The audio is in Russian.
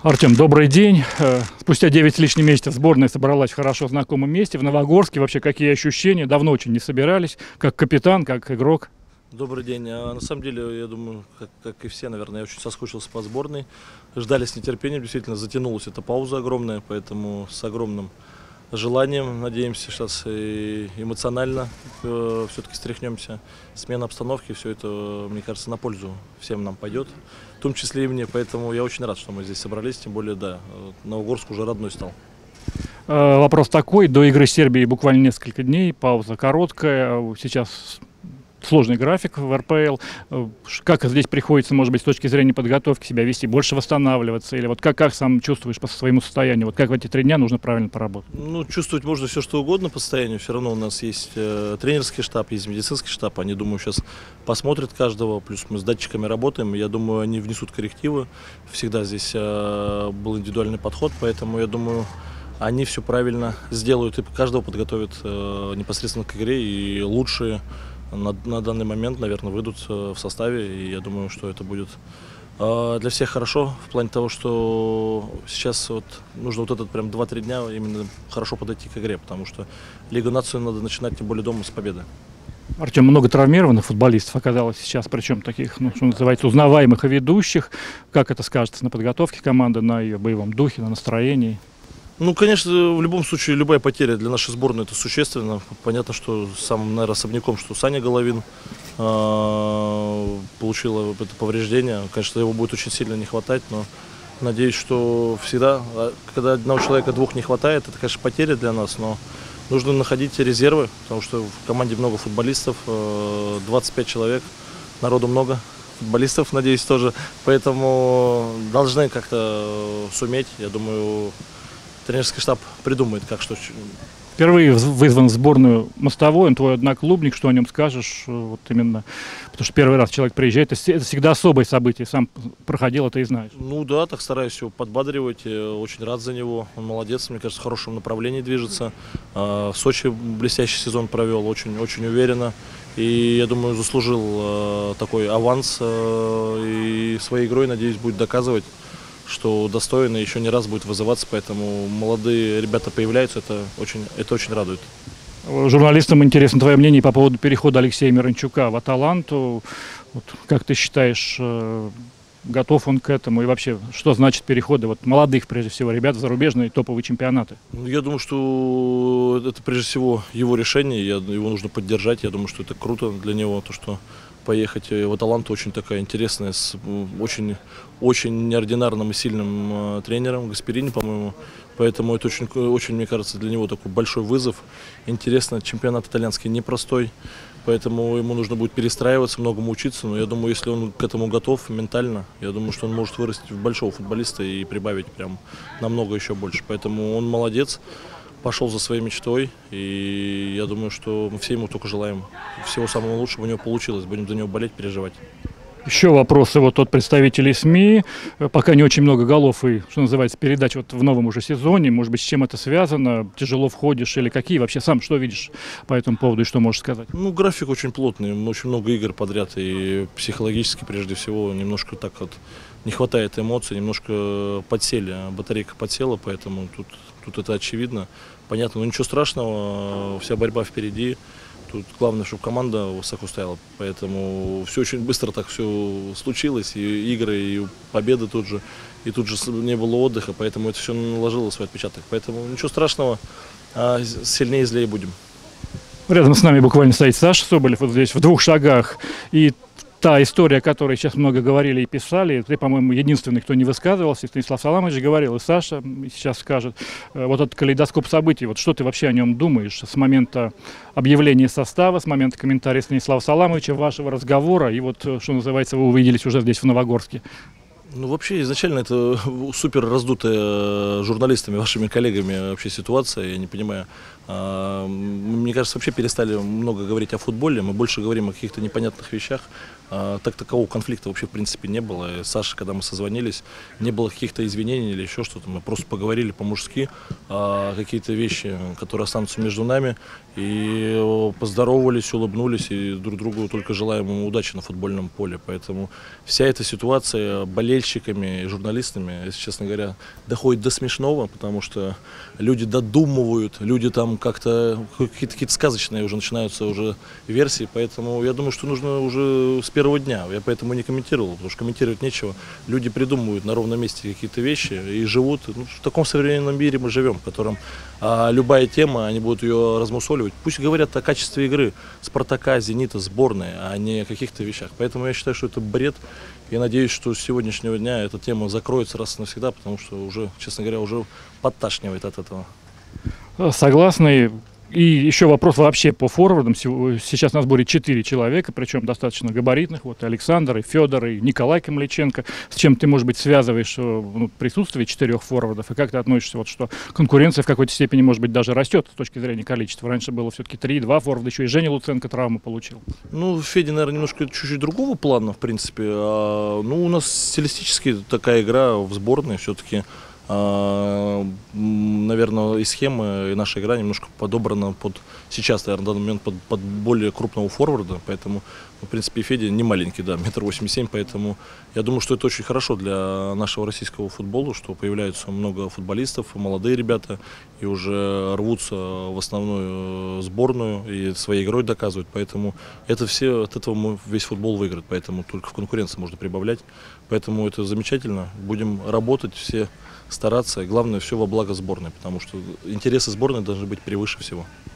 Артем, добрый день. Спустя 9 с лишним месяцев сборная собралась в хорошо знакомом месте, в Новогорске. Вообще, какие ощущения? Давно очень не собирались, как капитан, как игрок. Добрый день. На самом деле, я думаю, как и все, наверное, я очень соскучился по сборной. Ждали с нетерпением, действительно, затянулась эта пауза огромная, поэтому с огромным желанием, надеемся, сейчас и эмоционально все-таки стряхнемся. Смена обстановки, все это, мне кажется, на пользу всем нам пойдет, в том числе и мне, поэтому я очень рад, что мы здесь собрались, тем более, да, Новогорск уже родной стал. Вопрос такой, до игры с Сербией буквально несколько дней, пауза короткая, сейчас сложный график в РПЛ. Как здесь приходится, может быть, с точки зрения подготовки себя вести, больше восстанавливаться? Или вот как сам чувствуешь по своему состоянию? Вот как в эти 3 дня нужно правильно поработать? Ну, чувствовать можно все, что угодно по состоянию. Все равно у нас есть тренерский штаб, есть медицинский штаб. Они, думаю, сейчас посмотрят каждого. Плюс мы с датчиками работаем. Я думаю, они внесут коррективы. Всегда здесь был индивидуальный подход, поэтому я думаю, они все правильно сделают и каждого подготовят непосредственно к игре. И лучшие на данный момент, наверное, выйдут в составе, и я думаю, что это будет для всех хорошо, в плане того, что сейчас вот нужно вот этот прям 2-3 дня именно хорошо подойти к игре, потому что Лигу наций надо начинать, тем более дома, с победы. Артем, много травмированных футболистов оказалось сейчас, причем таких, ну, что называется, узнаваемых и ведущих. Как это скажется на подготовке команды, на ее боевом духе, на настроении? Ну, конечно, в любом случае, любая потеря для нашей сборной это существенно. Понятно, что самым, наверное, особняком, что Саня Головин получил это повреждение. Конечно, его будет очень сильно не хватать, но надеюсь, что всегда, когда одного человека, 2 не хватает, это, конечно, потеря для нас, но нужно находить резервы, потому что в команде много футболистов, 25 человек, народу много. Футболистов, надеюсь, тоже. Поэтому должны как-то суметь, я думаю, тренерский штаб придумает, как что. Впервые вызван в сборную Мостовой, он твой одноклубник, что о нем скажешь, вот именно, потому что первый раз человек приезжает, это всегда особое событие, сам проходил, это и знаешь. Ну да, так стараюсь его подбадривать, очень рад за него, он молодец, мне кажется, в хорошем направлении движется. В Сочи блестящий сезон провел, очень уверенно, и я думаю, заслужил такой аванс, и своей игрой, надеюсь, будет доказывать, что достойно, еще не раз будет вызываться, поэтому молодые ребята появляются, это очень радует. Журналистам интересно твое мнение по поводу перехода Алексея Миранчука в Аталанту. Вот, как ты считаешь, готов он к этому? И вообще, что значит переходы вот молодых, прежде всего, ребят в зарубежные топовые чемпионаты? Я думаю, что это прежде всего его решение, его нужно поддержать. Я думаю, что это круто для него, то, что поехать в Аталанту очень такая интересная, с очень неординарным и сильным тренером, Гасперини, по-моему. Поэтому это очень, мне кажется, для него такой большой вызов. Интересно, чемпионат итальянский непростой, поэтому ему нужно будет перестраиваться, многому учиться. Но я думаю, если он к этому готов ментально, я думаю, что он может вырасти в большого футболиста и прибавить прям намного еще больше. Поэтому он молодец. Пошел за своей мечтой, и я думаю, что мы все ему только желаем всего самого лучшего, у него получилось, будем за него болеть, переживать. Еще вопросы вот от представителей СМИ. Пока не очень много голов и, что называется, передач вот в новом уже сезоне. Может быть, с чем это связано? Тяжело входишь или какие? Вообще сам что видишь по этому поводу и что можешь сказать? Ну, график очень плотный, очень много игр подряд, и психологически, прежде всего, немножко так вот не хватает эмоций, немножко подсели, батарейка подсела, поэтому тут это очевидно. Понятно, но ничего страшного, вся борьба впереди. Тут главное, чтобы команда высоко стояла, поэтому все очень быстро так все случилось, и игры, и победы тут же не было отдыха, поэтому это все наложило свой отпечаток. Поэтому ничего страшного, сильнее и злее будем. Рядом с нами буквально стоит Саша Соболев, вот здесь в 2 шагах, и та история, о которой сейчас много говорили и писали, ты, по-моему, единственный, кто не высказывался, Станислав Саламович говорил, и Саша сейчас скажет, вот этот калейдоскоп событий, вот что ты вообще о нем думаешь с момента объявления состава, с момента комментария Станислава Саламовича, вашего разговора, и вот, что называется, вы увиделись уже здесь в Новогорске? Ну, вообще, изначально это супер раздутая журналистами, вашими коллегами вообще ситуация, я не понимаю. Мне кажется, вообще перестали много говорить о футболе, мы больше говорим о каких-то непонятных вещах. Так такового конфликта вообще в принципе не было. И Саша, когда мы созвонились, не было каких-то извинений или еще что-то. Мы просто поговорили по-мужски какие-то вещи, которые останутся между нами. И поздоровались, улыбнулись и друг другу только желаем ему удачи на футбольном поле. Поэтому вся эта ситуация болельщиками и журналистами, если честно говоря, доходит до смешного, потому что люди додумывают, люди там как-то какие-то сказочные уже начинаются уже версии. Поэтому я думаю, что нужно уже с первого дня. Я поэтому не комментировал, потому что комментировать нечего. Люди придумывают на ровном месте какие-то вещи и живут. Ну, в таком современном мире мы живем, в котором любая тема, они будут ее размусоливать. Пусть говорят о качестве игры Спартака, Зенита, сборной, а не о каких-то вещах. Поэтому я считаю, что это бред. Я надеюсь, что с сегодняшнего дня эта тема закроется раз и навсегда, потому что уже, честно говоря, уже подташнивает от этого. Согласны. И еще вопрос вообще по форвардам. Сейчас на сборе 4 человека, причем достаточно габаритных. Вот и Александр, и Федор, и Николай Камличенко. С чем ты, может быть, связываешь присутствие 4 форвардов? И как ты относишься, вот, что конкуренция в какой-то степени, может быть, даже растет с точки зрения количества? Раньше было все-таки 3-2 форварда, еще и Женя Луценко травму получил. Ну, Федя, наверное, немножко чуть-чуть другого плана, в принципе. Ну, у нас стилистически такая игра в сборной все-таки. Наверное, и схема, и наша игра немножко подобрана под сейчас, наверное, на данный момент под более крупного форварда, поэтому, в принципе, Федя не маленький, да, 1,87 м, поэтому я думаю, что это очень хорошо для нашего российского футбола, что появляется много футболистов, молодые ребята, и уже рвутся в основную сборную и своей игрой доказывают, поэтому это все, от этого весь футбол выиграет, поэтому только в конкуренции можно прибавлять, поэтому это замечательно, будем работать все, стараться, и главное, все во благо сборной, потому что интересы сборной должны быть превыше всего.